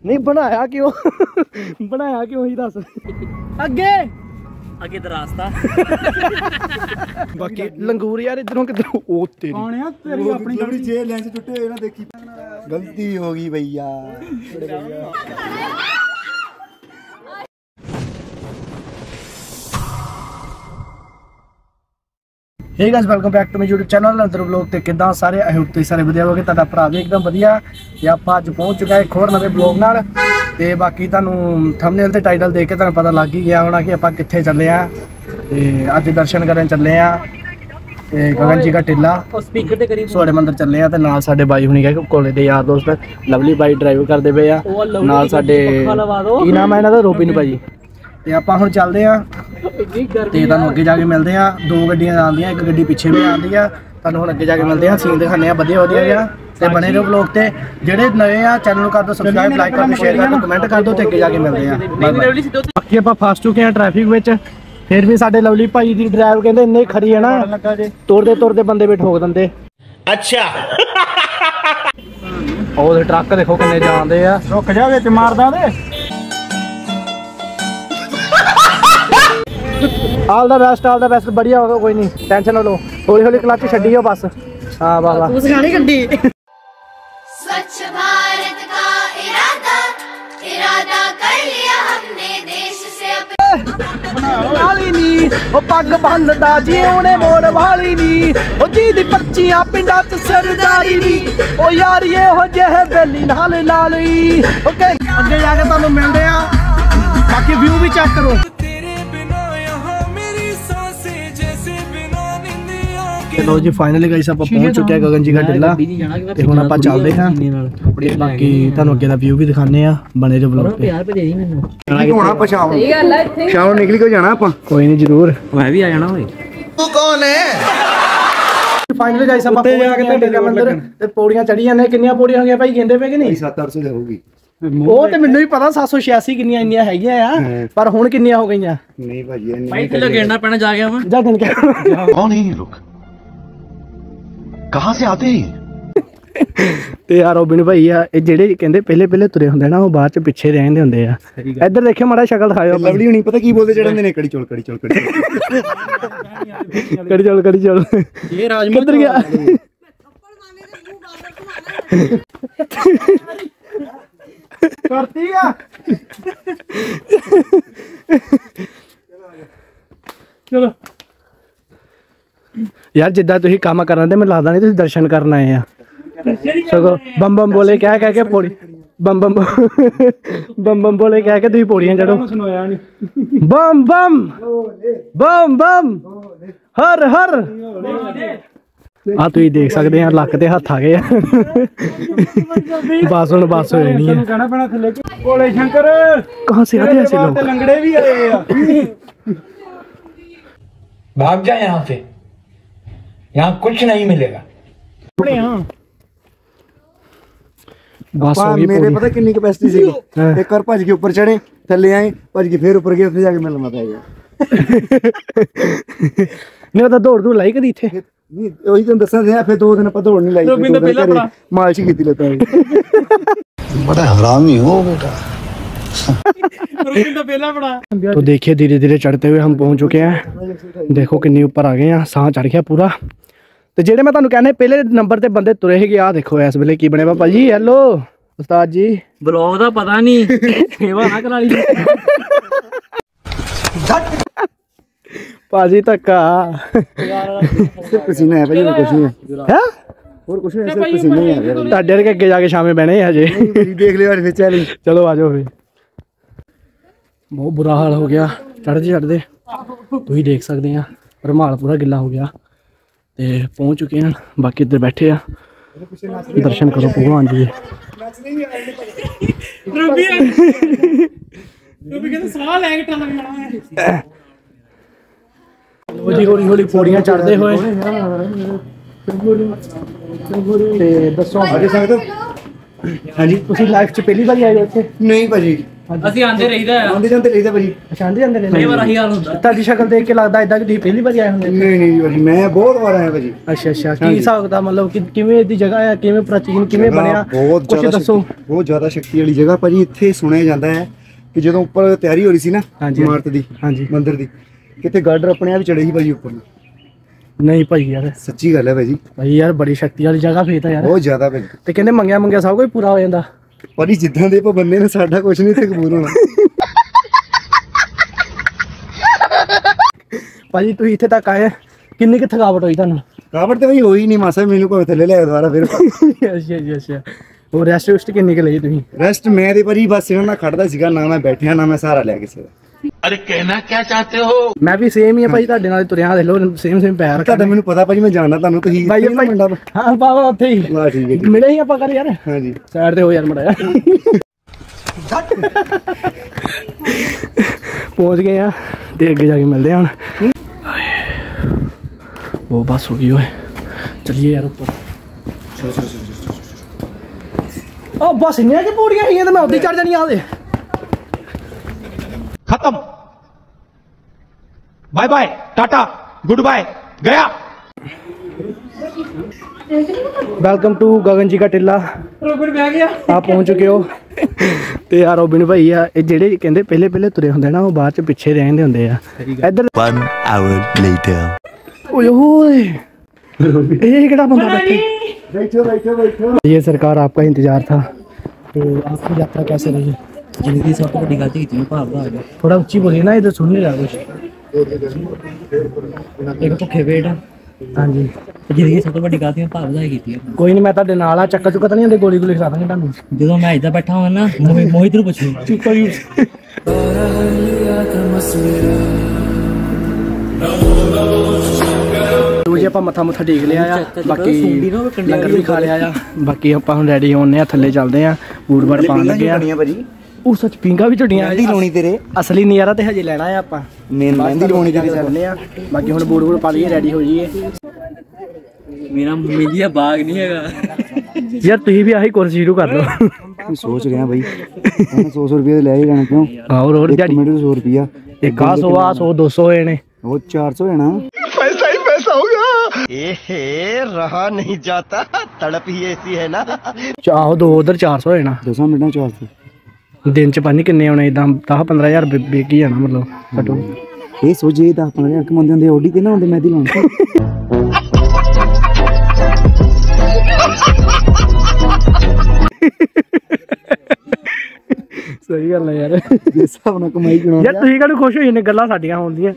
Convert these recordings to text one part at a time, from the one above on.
नहीं बनाया क्यों बनाया क्यों ही दस अगे अगे तो रास्ता बाकी लंगूर यार इधरों किधरों ओ तेरी अपनी जेल लेंस टूटे हुए ना देखी गलती होगी भैया। Hey guys welcome back to my YouTube channel अंदर ब्लॉग ते किदां सारे आई होप तुसीं सारे वधिया होगे। तुहाडा भरा भी एकदम वधिया ते आपां अज पहुंच चुका एक होर नवे ब्लॉग नाल ते बाकी तुहानू थंबनेल ते टाइटल देख के तुहानू पता लग ही गया होना कि आपां कित्थे चले आ ते अज दर्शन करन चले आ ते गगन जी का टिल्ला स्पीकर ते करीब सोड़े मंदिर चले आ ते नाल साडे बाई हुणी गए कोले दे यार दोस्त लवली बाई ड्राइव करदे पे आ नाल साडे की नाम है इन्हां दा रोबिन भाई ते आपां हुण चलदे आ ते तुहानू अगे जाके मिलदे आ। दो गड्डियां आंदियां एक गड्डी पिछे भी आंदी आ तुहानू हुण अगे जाके मिलदे आ सीन दिखाने आ वधिया वधिया जिहा ते बने रहो ब्लॉग ते जेहड़े नवे आ चैनल नू कर दो सब्सक्राइब लाइक कर दो शेयर कर दो कमेंट कर दो ते अगे जाके मिलदे आ। बाकी आपां फस चुके आ ट्रैफिक विच फिर भी साडे लवली भाई दी ड्राइव कहंदे इन्ने खरी है ना तुरदे तुरदे बंदे भी ठोक दिंदे। अच्छा ओह ट्रक देखो किन्ने जांदे आ रुक जा विच मारदा दे ऑल द बेस्ट बढ़िया होगा कोई नहीं टेंशन ना लो हौली हौली क्लच छड्डियो बस। हां वाह वाह सिखानी गड्डी स्वच्छ भारत का इरादा कर लिया हमने देश से वाली नी ओ पग बंददा जी ओने मोड़ वाली नी ओ जी दी पच्चियां पिंडां च सरदारी नी ओ यार ये हो जेह बेली नाल लाली ओके अगे जाके तुहानू मिलदे आ बाकी व्यू भी चेक करो। लो जी फाइनली गाइस आप पहुंच चुके हैं गगन जी का टिल्ला ते हुण आपां चलदे हां बाकी तुहानू अगे दा व्यू भी दिखाने आ बने जो ब्लॉग पे होना पछाव सही गल है इत्थे शाम निकली को जाना आपां कोई नहीं जरूर मैं भी आ जाना ओए तू कौन है। फाइनली गाइस आप पहुंच चुके हैं टिल्ला मंदिर ते पौड़ियां चढ़ी जाने कितनी पौड़ियां हो गई भाई कहंदे पे कि नहीं 700 ਦੇ ਹੋਊਗੀ ਉਹ ਤੇ ਮੈਨੂੰ ਵੀ ਪਤਾ 786 ਕਿੰਨੀਆਂ ਇੰਨੀਆਂ ਹੈਗੀਆਂ ਆ ਪਰ ਹੁਣ ਕਿੰਨੀਆਂ ਹੋ ਗਈਆਂ ਨਹੀਂ ਭਾਜੀ ਇੰਨੀ ਭਾਈ ਕਿਲੋ ਗੇੜਨਾ ਪੈਣਾ ਜਾ ਗਿਆ ਮੈਂ ਜਾ ਗਿਣ ਕੇ कौन है ये लोग कहां से आते हैं ਤੇ ਯਾਰ ਰੋਬਿਨ ਭਾਈ ਆ ਇਹ ਜਿਹੜੇ ਕਹਿੰਦੇ ਪਹਿਲੇ ਪਹਿਲੇ ਤੁਰੇ ਹੁੰਦੇ ਨਾ ਉਹ ਬਾਅਦ ਚ ਪਿੱਛੇ ਰਹਿੰਦੇ ਹੁੰਦੇ ਆ। ਇੱਧਰ ਦੇਖਿਓ ਮਾੜਾ ਸ਼ਕਲ ਦਿਖਾਇਓ ਲਵਲੀ ਹੁਣੀ ਪਤਾ ਕੀ ਬੋਲਦੇ ਚੜ੍ਹਦੇ ਨੇ ਕੜੀ ਚੌਲ ਕੜੀ ਚੌਲ ਕੜੀ ਕੜੀ ਚੌਲ ਇਹ ਰਾਜਮਾ ਕਿੱਧਰ ਗਿਆ ਕਰਤੀ ਆ ਚਲੋ यार जिदा तुम काम करना तो मैं लगता नहीं तुम दर्शन करना आए आ सगो बम बम बोले कह के पौड़ी बम बम बोले कह के तुम पौड़ियां चढ़ो बम बम बम बम हर हर तुम देख सकते हैं लक ते हथ आ गए बस हुण बस हो जानी है कहां से आते ऐसे लोग लंगड़े भी आए भाग जा यहाँ से यहाँ कुछ नहीं मिलेगा। बस हो गई मेरे पता कितनी कैपेसिटी सी एक बार भज के ऊपर चढ़े थले आए भज के फिर ऊपर गए फिर जाके मिलना था नहीं तो दौड़ लाई कदी इत्थे नहीं वही तो दसा दे फिर 2 दिन ਆਪਾਂ ਦੌੜ ਨਹੀਂ ਲਾਈ ਮਾਲਸ਼ ਕੀਤੀ ਲੱਤਾਂ बड़ा हरामी हो बेटा तो देखिए धीरे धीरे चढ़ते हुए हम पहुंच चुके हैं देखो किन्नी ऊपर आ गए हैं साह चढ़ गया पूरा तो जेडे मैं तुहानू कहने पहले नंबर ते बंदे तुरे ही आ देखो इस वेले की बने पापा जी हेलो उस्ताद जी ब्लॉग दा पता नहीं सेवा ना करा ली पाजी धक्का सिर्फ पसीना है भाई और कुछ नहीं है और कुछ नहीं सिर्फ पसीना ही है ਤੁਹਾਡੇ ਵਰਗੇ ਅੱਗੇ ਜਾ ਕੇ ਸ਼ਾਮੇ ਬਹਿਣੇ ਹਜੇ देख लियो फिर चल चलो आ जाओ फिर बहुत बुरा हाल हो गया चढ़ते तुम ही देख सकते हैं रमाल पूरा गिला हो गया ते पहुंच चुके हैं बाकी इधर बैठे हैं दर्शन करो भगवान जी हौली हौली पौड़ियां चढ़ते हुए दसो आगे सकते हाँ जी तुम लाइफ च पहली बार आए हो इत्थे नहीं भाजी ਅਸੀਂ ਆਂਦੇ ਰਹੀਦਾ ਆ। ਆਉਂਦੇ ਜਾਂਦੇ ਰਹੀਦਾ ਭਾਜੀ। ਅੱਛਾ ਆਂਦੇ ਜਾਂਦੇ ਨੇ। ਕਈ ਵਾਰ ਆਹੀ ਹਾਲ ਹੁੰਦਾ। ਤੁਹਾਡੀ ਸ਼ਕਲ ਦੇਖ ਕੇ ਲੱਗਦਾ ਇਦਾਂ ਕਿ ਤੁਸੀਂ ਪਹਿਲੀ ਵਾਰੀ ਆਏ ਹੁੰਦੇ। ਨਹੀਂ ਭਾਜੀ, ਮੈਂ ਬਹੁਤ ਵਾਰ ਆਇਆ ਭਾਜੀ। ਅੱਛਾ ਅੱਛਾ, ਕੀ ਹਿਸਾਬ ਦਾ ਮਤਲਬ ਕਿ ਕਿਵੇਂ ਦੀ ਜਗ੍ਹਾ ਹੈ, ਕਿਵੇਂ ਪ੍ਰਾਚੀਨ, ਕਿਵੇਂ ਬਣਿਆ, ਕੁਝ ਦੱਸੋ। ਬਹੁਤ ਜ਼ਿਆਦਾ ਸ਼ਕਤੀ ਵਾਲੀ ਜਗ੍ਹਾ ਭਾਜੀ। ਇੱਥੇ ਸੁਣਿਆ ਜਾਂਦਾ ਹੈ ਕਿ ਜਦੋਂ ਉੱਪਰ ਤਿਆਰੀ ਹੋ ਰਹੀ ਸੀ ਨਾ ਇਮਾਰਤ ਦੀ, ਮੰਦਿਰ ਦੀ, ਕਿਤੇ ਗਾਰਡਰ ਆਪਣੇ ਆਪ ਚੜੇ ਸੀ ਭਾਜੀ ਉੱਪਰ ਨੂੰ। ਨਹੀਂ ਭਾਈ ਯਾਰ, ਸੱਚੀ ਗੱਲ ਹੈ ਭਾਜੀ। ਭਾਈ ਯਾਰ ਬੜੀ ਸ਼ਕਤੀ ਵਾਲੀ ਜਗ੍ਹਾ ਫੇਰ ਤਾਂ ਯਾਰ, ਬਹੁਤ ਜ਼ਿਆਦਾ ਭਾਜੀ। ਤੇ ਕਹਿੰਦੇ ਮੰਗਿਆ ਸਭ ਕੁਝ ਪੂਰਾ ਹੋ ਜਾਂਦਾ ਭਾਜੀ। ਜਿੱਦਾਂ ਦੇ ਬੰਦੇ ਨੇ, ਸਾਡਾ ਕੁਝ ਨਹੀਂ ਤੇ ਕਬੂਲ ਹੋਣਾ। ਭਾਜੀ ਤੁਸੀਂ ਇੱਥੇ ਤੱਕ ਆਏ, ਕਿੰਨੀ ਕੁ ਥਕਾਵਟ ਹੋਈ ਤੁਹਾਨੂੰ? ਥਕਾਵਟ ਤੇ ਭਾਈ ਹੋਈ ਨਹੀਂ ਮਾਸਾ, ਮੈਨੂੰ ਭਾਵੇਂ ਥੱਲੇ ਲਿਆ ਦੁਬਾਰਾ ਫਿਰ। ਅੱਛਾ ਜੀ ਅੱਛਾ। ਉਹ ਰੈਸਟ ਕਿੰਨੀ ਕੁ ਲਈ ਤੁਸੀਂ? ਰੈਸਟ ਮੈਂ ਤੇ ਭਾਜੀ ਬਸ ਇਹਨਾਂ ਨਾਲ ਖੜਦਾ ਸੀਗਾ, ਨਾ ਮੈਂ ਬੈਠਿਆ ਨਾ ਮੈਂ ਸਹਾਰਾ ਲਿਆ ਕਿਸੇ ਦਾ। अरे कहना क्या चाहते हो? ਮੈਂ ਵੀ ਸੇਮ ਹੀ ਆ ਭਾਈ ਤੁਹਾਡੇ ਨਾਲ ਤੁਰਿਆ, ਦੇਖ ਲਓ ਸੇਮ ਪੈਰ। ਤੁਹਾਡਾ ਮੈਨੂੰ ਪਤਾ ਭਾਜੀ, ਮੈਂ ਜਾਣਦਾ ਤੁਹਾਨੂੰ। ਤੁਸੀਂ ਭਾਈ ਮੁੰਡਾ। ਹਾਂ ਬਾਬਾ ਉੱਥੇ ਹੀ ਵਾਹ ਠੀਕ ਹੈ ਜੀ। ਮਿਲੇ ਹੀ ਆਪਾਂ ਕਰ ਯਾਰ। ਹਾਂਜੀ ਸਾਈਡ ਤੇ ਹੋ ਯਾਰ ਮੜਾ ਪਹੁੰਚ ਗਏ ਆ ਤੇ ਅੱਗੇ ਜਾ ਕੇ ਮਿਲਦੇ ਆ ਹੁਣ। ਉਹ ਬਸ ਹੋ ਗਈ ਓਏ, ਚਲਿਏ ਯਾਰ ਉੱਪਰ। ਉਹ ਬਸ ਇੰਨੀਆਂ ਕਿ ਪੌੜੀਆਂ ਹੈਗੀਆਂ ਤੇ ਮੈਂ ਉੱਤੇ ਚੜ ਜਾਣੀ ਆ ਉਹਦੇ। खत्म, bye bye, tata, goodbye, गया। वेलकम टू गगन जी का टिल्ला। ਰੋਬਿਨ ਬਹਿ ਗਿਆ। आप पहुंच चुके हो ਤੇ ਆ ਰੋਬਿਨ ਭਾਈ ਆ, ਇਹ ਜਿਹੜੇ ਕਹਿੰਦੇ ਪਹਿਲੇ ਤੁਰੇ ਹੁੰਦੇ ਨਾ, ਉਹ ਬਾਅਦ ਚ ਪਿੱਛੇ ਰਹਿੰਦੇ ਹੁੰਦੇ ਆ। ਇੱਧਰ 1 hour later. ਓਏ ਹੋਏ, ਇਹ ਕਿਹੜਾ ਬੰਦਾ बैठे? बैठो। ये सरकार आपका इंतजार था, तो आपकी यात्रा कैसे रही? ਜ਼ਿੰਦਗੀ ਸਭ ਤੋਂ ਵੱਡੀ ਗਲਤੀ ਕੀਤੀ ਭਾਵ ਦਾ ਆ ਗਿਆ। थोड़ा ऊंची बोलिए ना, इधर सुन नहीं रहा कुछ। ਇੱਕ ਭੁੱਖੇ ਪੇਟ। हाँ जी, ਜ਼ਿੰਦਗੀ ਸਭ ਤੋਂ ਵੱਡੀ ਗਲਤੀ ਭਾਵ ਦਾ ਹੀ ਕੀਤੀ ਹੈ। कोई नहीं, मैं ਤੁਹਾਡੇ ਨਾਲ ਆ। ਚੱਕਾ ਚੁੱਕਾ ਤਾਂ ਨਹੀਂ ਹੁੰਦੇ, ਗੋਲੀ ਖਿਲਾ ਦਾਂਗੇ ਤੁਹਾਨੂੰ। ਜਦੋਂ ਮੈਂ ਇੱਦਾਂ ਬੈਠਾ ਹਾਂ ਨਾ, ਮੋਹਿਤ ਨੂੰ ਪੁੱਛੀ। ਜੀ ਆਪਾਂ ਮੱਥਾ ਟੇਕ ਲਿਆ ਆ, ਬਾਕੀ ਲੰਗਰ ਵੀ ਖਾ ਲਿਆ ਆ। ਬਾਕੀ ਆਪਾਂ ਹੁਣ ਰੈਡੀ ਹੋਣੇ ਆ, ਥੱਲੇ ਚੱਲਦੇ ਆ, ਬੂਟ ਬਾਟ ਪਾਉਣ ਲੱਗੇ ਆ। ਭਾਜੀ ਉਹ ਸੱਚ ਪਿੰਗਾ ਵੀ ਝੁੱਡੀਆਂ ਮਹਿੰਦੀ ਲਾਉਣੀ ਤੇਰੇ। ਅਸਲੀ ਨਜ਼ਾਰਾ ਤੇ ਹਜੇ ਲੈਣਾ ਆ ਆਪਾਂ। ਮਹਿੰਦੀ ਲਾਉਣੀ ਤੇਰੇ ਚੱਲਦੇ ਆ। ਬਾਕੀ ਹੁਣ ਬੂਟ ਪਾ ਲਈਏ, ਰੈਡੀ ਹੋ ਜਾਈਏ। ਮੇਰਾ ਮਹਿੰਦੀ ਦਾ ਬਾਗ ਨਹੀਂ ਹੈਗਾ ਯਾਰ ਤੁਸੀਂ ਵੀ ਆਹੀ ਕੋਰਸ ਸ਼ੁਰੂ ਕਰ ਲਓ। ਮੈਂ ਸੋਚ ਰਿਹਾ ਭਾਈ, 100 ਰੁਪਏ ਲੈ ਹੀ ਜਾਣਾ। ਕਿਉਂ? ਹੋਰ ਹੋਰ ਇੱਕ ਮਿੰਟ 100 ਰੁਪਿਆ, ਇੱਕ ਆ 100 ਆ 100 200 ਹੋਏ ਨੇ, ਉਹ 400 ਹੋਣਾ। रहा नहीं जाता, तड़प ही ऐसी है ना। ਆਹੋ ਦੋ ਉਧਰ 400 ਹੋਏ ਨਾ। 10 ਮਿੰਟਾਂ 400 ਦਿਨ ਚ ਪਾਣੀ ਕਿੰਨੇ ਆਉਣੇ? ਇਦਾਂ 10-15,000 ਵੇਚ ਹੀ ਜਾਣਾ ਮਤਲਬ ਘੱਟੋ। ਇਹ ਸੋਚੇ 10-15,000 ਕਮਾਉਂਦੇ ਹੁੰਦੇ, ਓਡੀ ਤੇ ਨਾ ਹੁੰਦੇ ਮਹਿੰਦੀ ਲਾਉਣ। ਸਹੀ ਗੱਲ ਹੈ ਯਾਰ, ਜਿਸ ਹਿਸਾਬ ਨਾਲ ਕਮਾਈ ਕਰਾਉਂਦੇ ਯਾਰ ਤੁਸੀਂ ਕਾਹਨੂੰ ਖੁਸ਼ ਹੋਈ ਨੇ? ਗੱਲਾਂ ਸਾਡੀਆਂ ਹੋਣ ਦੀਆਂ।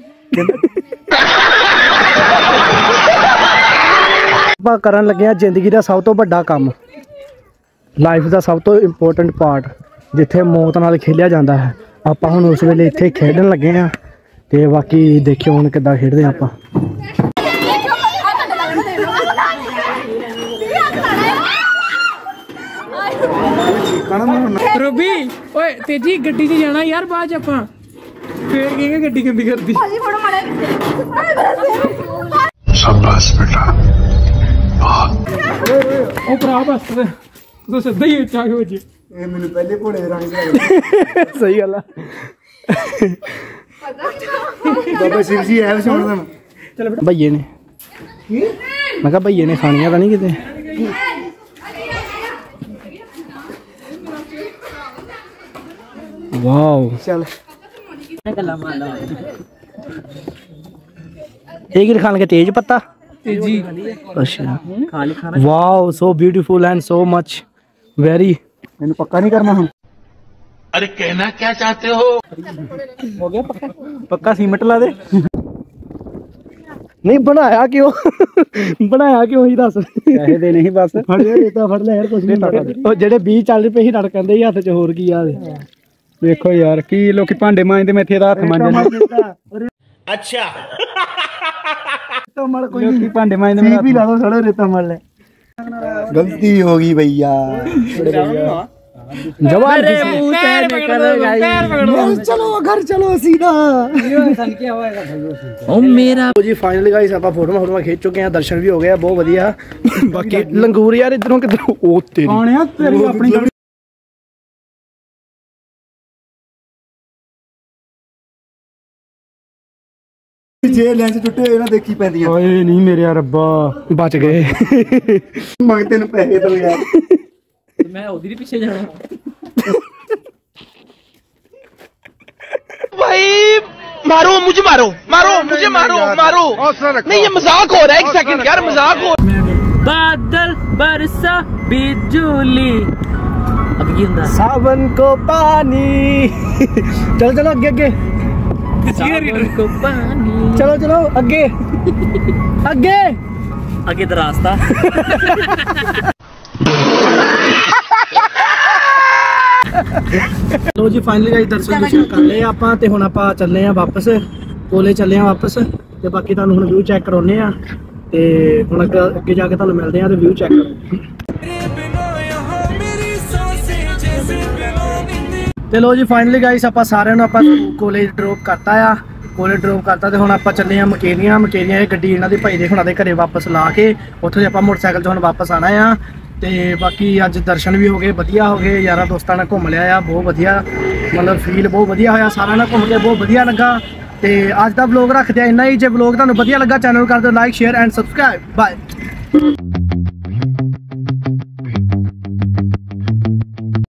ਆਪਾਂ ਕਰਨ ਲੱਗੇ ਆ ਜ਼ਿੰਦਗੀ ਦਾ ਸਭ ਤੋਂ ਵੱਡਾ ਕੰਮ, ਲਾਈਫ ਦਾ ਸਭ ਤੋਂ ਇੰਪੋਰਟੈਂਟ ਪਾਰਟ, ਜਿੱਥੇ ਮੌਤ ਨਾਲ ਖੇਡਿਆ ਜਾਂਦਾ ਹੈ। ਆਪਾਂ ਹੁਣ ਉਸ ਵੇਲੇ ਇੱਥੇ ਖੇਡਣ ਲੱਗੇ ਆ, ਤੇ ਬਾਕੀ ਦੇਖਿਓ ਹੁਣ ਕਿੱਦਾਂ ਖੇਡਦੇ ਆਪਾਂ। ਰੋਬੀ ਓਏ ਤੇਜੀ ਗੱਡੀ 'ਚ ਜਾਣਾ ਯਾਰ, ਬਾਅਦ 'ਚ ਆਪਾਂ ਫੇਰ ਕਿਵੇਂ ਗੱਡੀ ਗੰਦੀ ਕਰਦੀ। शाबाश बेटा। ਉਹ ਭਰਾ ਬਸ ਤੂੰ ਸਿੱਧਾ ਹੀ ਉੱਚਾ ਹੋ ਜੇ। ਇਹ ਮੈਨੂੰ ਪਹਿਲੇ ਘੋੜੇ ਦੇ ਰੰਗ ਚ ਸਹੀ ਗੱਲ ਆ। ਬਾਬਾ ਸ਼ਿਵ ਜੀ ਐ ਸੁਣਦਾ ਮੈਂ। ਚਲ ਭਈਏ ਨੇ, ਮੈਂ ਕਿਹਾ ਭਈਏ ਨੇ ਖਾਣੀਆਂ ਤਾਂ ਨਹੀਂ ਕਿਤੇ? ਵਾਓ, ਚੱਲ ਗੱਲਾਂ ਮਾਰਦਾ ਇਹ ਕੀ ਖਾਣ ਕੇ? ਤੇਜ ਪੱਤਾ ਤੇਜੀ ਅੱਛਾ। ਖਾਲੀ ਖਾਣਾ। Wow, so beautiful and so much very. ਮੈਨੂੰ ਪੱਕਾ ਨਹੀਂ ਕਰਨਾ ਹੁਣ। अरे कहना क्या चाहते हो? ਹੋ ਗਿਆ ਪੱਕਾ ਸੀਮੈਂਟ ਲਾ ਦੇ। ਨਹੀਂ ਬਣਾਇਆ ਕਿਉਂ? ਬਣਾਇਆ ਕਿਉਂ ਹੀ ਦੱਸ। ਪੈਸੇ ਦੇ ਨਹੀਂ ਬਸ। ਫੜ ਲੈ ਰੇਤਾ, ਫੜ ਲੈ ਯਾਰ, ਕੁਝ ਨਹੀਂ ਪਤਾ। ਉਹ ਜਿਹੜੇ 20 ਚੱਲ ਪਏ ਸੀ ਰੜਕੰਦੇ ਹੀ ਹੱਥ 'ਚ, ਹੋਰ ਕੀ ਆ? ਵੇਖੋ ਯਾਰ, ਕੀ ਲੋਕੀ ਭਾਂਡੇ ਮਾਂਜਦੇ, ਮੈਂ ਇੱਥੇ ਦਾ ਹੱਥ ਮਾਂਜਦੇ। अच्छा। ਮਲ ਕੋਈ ਲੋਕੀ ਭਾਂਡੇ ਮਾਂਜਦੇ, ਮੈਂ ਵੀ ਲਾ ਦੋ, ਥੋੜਾ ਰੇਤਾ ਮਲ ਲੈ। ਗਲਤੀ ਹੋ ਗਈ ਭਈਆ। जवान चलो घर चलो सीधा। ਉਹ ਮੇਰਾ जी फाइनली गाइस ਆਪਾਂ ਫੋਟੋਆਂ ਖਿੱਚ ਚੁੱਕੇ ਆ, ਦਰਸ਼ਨ ਵੀ ਹੋ ਗਏ ਆ, ਬਹੁਤ ਵਧੀਆ। ਬਾਕੀ ਲੰਗੂਰ ਯਾਰ ਇਧਰੋਂ ਕਿਧਰੋਂ ਉਹ ਤੇਰੀ ਕੌਣ ਆ ਤੇਰੀ ਆਪਣੀ ਜੇ ਲੈਂਸ ਟੁੱਟੇ ਹੋਏ ਨਾ ਦੇਖੀ ਪੈਂਦੀਆਂ। ਓਏ ਨਹੀਂ ਮੇਰੇ ਰੱਬਾ ਬਚ ਗਏ। ਮੰਗ ਤੈਨੂੰ ਪੈਸੇ ਦੋ ਯਾਰ। मैं उधर ही पीछे जाना। भाई मारो मुझे, मारो मारो मुझे, मारो मारो। नहीं ये मजाक हो रहा है, एक सेकंड यार, मजाक हो। बादल बरसा बिजली अब की हुंदा सावन को पानी। चलो चलो अगे अगे, सावन को पानी। चलो चलो अगे अगे आगे तो रास्ता। ਲੋ ਜੀ ਫਾਈਨਲੀ ਗਾਇਸ ਦਰਸ਼ਨ ਕਰ ਲਏ ਆਪਾਂ ਤੇ ਹੁਣ ਆਪਾਂ ਚੱਲੇ ਆ ਵਾਪਸ ਕੋਲੇ ਚੱਲੇ ਆ ਵਾਪਸ ਤੇ ਬਾਕੀ ਤੁਹਾਨੂੰ ਹੁਣ ਵਿਊ ਚੈੱਕ ਕਰਾਉਨੇ ਆ ਤੇ ਹੁਣ ਅੱਗੇ ਜਾ ਕੇ ਤੁਹਾਨੂੰ ਮਿਲਦੇ ਆ ਤੇ ਵਿਊ ਚੈੱਕ ਕਰੋ। ਤੇ ਲੋ ਜੀ ਫਾਈਨਲੀ ਗਾਇਸ ਆਪਾਂ ਸਾਰਿਆਂ ਨੂੰ ਆਪਾਂ ਕੋਲੇ ਡ੍ਰੌਪ ਕਰਤਾ ਆ, ਕੋਲੇ ਡ੍ਰੌਪ ਕਰਤਾ ਤੇ ਹੁਣ ਆਪਾਂ ਚੱਲੇ ਆ ਮਕੇਰੀਆਂ ਇਹ ਗੱਡੀ ਇਹਨਾਂ ਦੇ ਭਾਈ ਦੇ ਹੁਣਾਂ ਦੇ ਘਰੇ ਵਾਪਸ ਲਾ ਕੇ ਉੱਥੋਂ ਆਪਾਂ ਮੋਟਰਸਾਈਕਲ 'ਤੇ ਹੁਣ ਵਾਪਸ ਆਣਾ ਆ। ਤੇ ਬਾਕੀ ਅੱਜ ਦਰਸ਼ਨ ਵੀ ਹੋ ਗਏ, ਵਧੀਆ ਹੋ ਗਏ, ਯਾਰਾਂ ਦੋਸਤਾਂ ਨਾਲ ਘੁੰਮ ਲਿਆ ਆ, ਬਹੁਤ ਵਧੀਆ ਮਤਲਬ ਫੀਲ ਬਹੁਤ ਵਧੀਆ ਹੋਇਆ, ਸਾਰਿਆਂ ਨਾਲ ਘੁੰਮ ਕੇ ਬਹੁਤ ਵਧੀਆ ਲੱਗਾ। ਤੇ ਅੱਜ ਦਾ ਵਲੌਗ ਰੱਖਦੇ ਆ ਇੰਨਾ ਹੀ। ਜੇ ਵਲੌਗ ਤੁਹਾਨੂੰ ਵਧੀਆ ਲੱਗਾ ਚੈਨਲ ਨੂੰ ਕਰ ਦਿਓ like, share and subscribe. Bye.